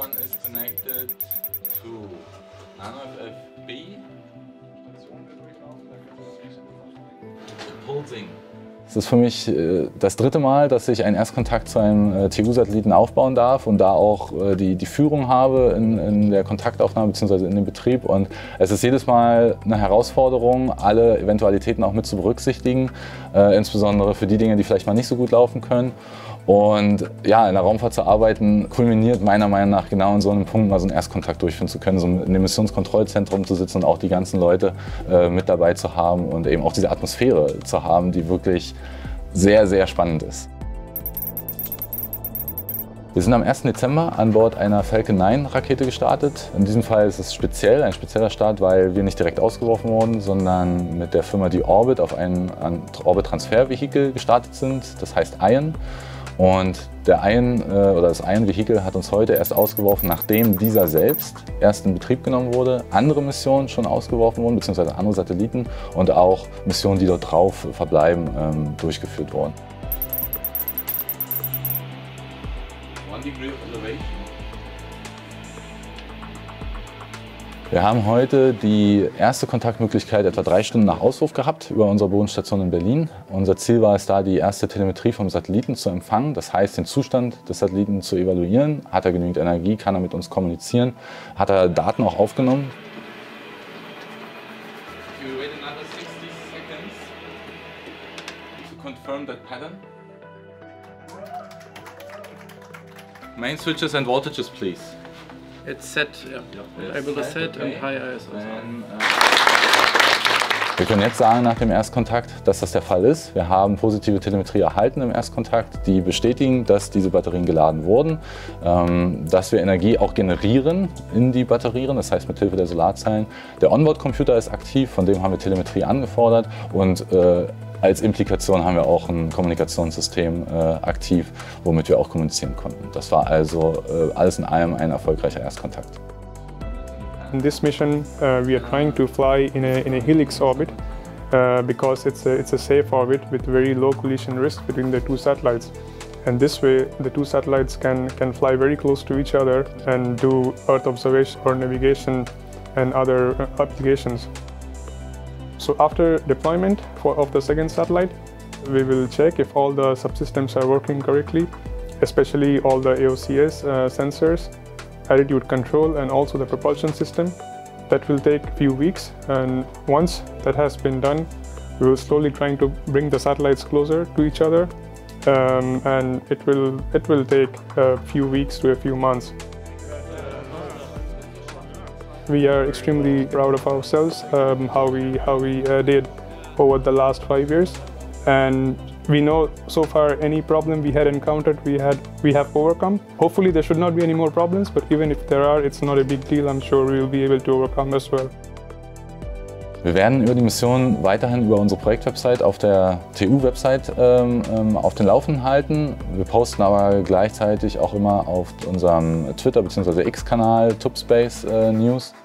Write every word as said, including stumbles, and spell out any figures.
one is connected to NanoFF B. Pulsing. Es ist für mich das dritte Mal, dass ich einen Erstkontakt zu einem T U-Satelliten aufbauen darf und da auch die, die Führung habe in, in der Kontaktaufnahme bzw. in dem Betrieb. Und es ist jedes Mal eine Herausforderung, alle Eventualitäten auch mit zu berücksichtigen, äh, insbesondere für die Dinge, die vielleicht mal nicht so gut laufen können. Und ja, in der Raumfahrt zu arbeiten, kulminiert meiner Meinung nach genau in so einem Punkt, mal so einen Erstkontakt durchführen zu können, so in dem Missionskontrollzentrum zu sitzen und auch die ganzen Leute äh, mit dabei zu haben und eben auch diese Atmosphäre zu haben, die wirklich sehr, sehr spannend ist. Wir sind am ersten Dezember an Bord einer Falcon neun Rakete gestartet. In diesem Fall ist es speziell, ein spezieller Start, weil wir nicht direkt ausgeworfen wurden, sondern mit der Firma D-Orbit auf ein Orbit-Transfer-Vehikel gestartet sind, das heißt Ion. Und der Ion, oder das Ion-Vehikel hat uns heute erst ausgeworfen, nachdem dieser selbst erst in Betrieb genommen wurde, andere Missionen schon ausgeworfen wurden, beziehungsweise andere Satelliten und auch Missionen, die dort drauf verbleiben, durchgeführt wurden. One degree of elevation. Wir haben heute die erste Kontaktmöglichkeit etwa drei Stunden nach Auswurf gehabt über unsere Bodenstation in Berlin. Unser Ziel war es da, die erste Telemetrie vom Satelliten zu empfangen, das heißt den Zustand des Satelliten zu evaluieren. Hat er genügend Energie, kann er mit uns kommunizieren, hat er Daten auch aufgenommen. You wait another sixty seconds to confirm that pattern. Main switches and voltages, please. It's set, yeah. It's Able to set, set okay. and high I S O. Then, uh Wir können jetzt sagen nach dem Erstkontakt, dass das der Fall ist. Wir haben positive Telemetrie erhalten im Erstkontakt, die bestätigen, dass diese Batterien geladen wurden, dass wir Energie auch generieren in die Batterien, das heißt mit Hilfe der Solarzellen. Der Onboard-Computer ist aktiv, von dem haben wir Telemetrie angefordert und äh, als Implikation haben wir auch ein Kommunikationssystem äh, aktiv, womit wir auch kommunizieren konnten. Das war also äh, alles in allem ein erfolgreicher Erstkontakt. In this mission, uh, we are trying to fly in a, in a helix orbit uh, because it's a, it's a safe orbit with very low collision risk between the two satellites. And this way, the two satellites can, can fly very close to each other and do Earth observation or navigation and other uh, applications. So after deployment for, of the second satellite, we will check if all the subsystems are working correctly, especially all the A O C S uh, sensors, attitude control and also the propulsion system. That will take a few weeks, and once that has been done, we will slowly trying to bring the satellites closer to each other, um, and it will, it will take a few weeks to a few months. We are extremely proud of ourselves, um, how we, how we uh, did over the last five years. And we know so far any problem we had encountered, we, had, we have overcome. Hopefully there should not be any more problems, but even if there are, it's not a big deal. I'm sure we will be able to overcome as well. Wir werden über die Mission weiterhin über unsere Projektwebsite auf der T U-Website ähm, auf den Laufenden halten. Wir posten aber gleichzeitig auch immer auf unserem Twitter- bzw. X-Kanal Tubspace äh, News.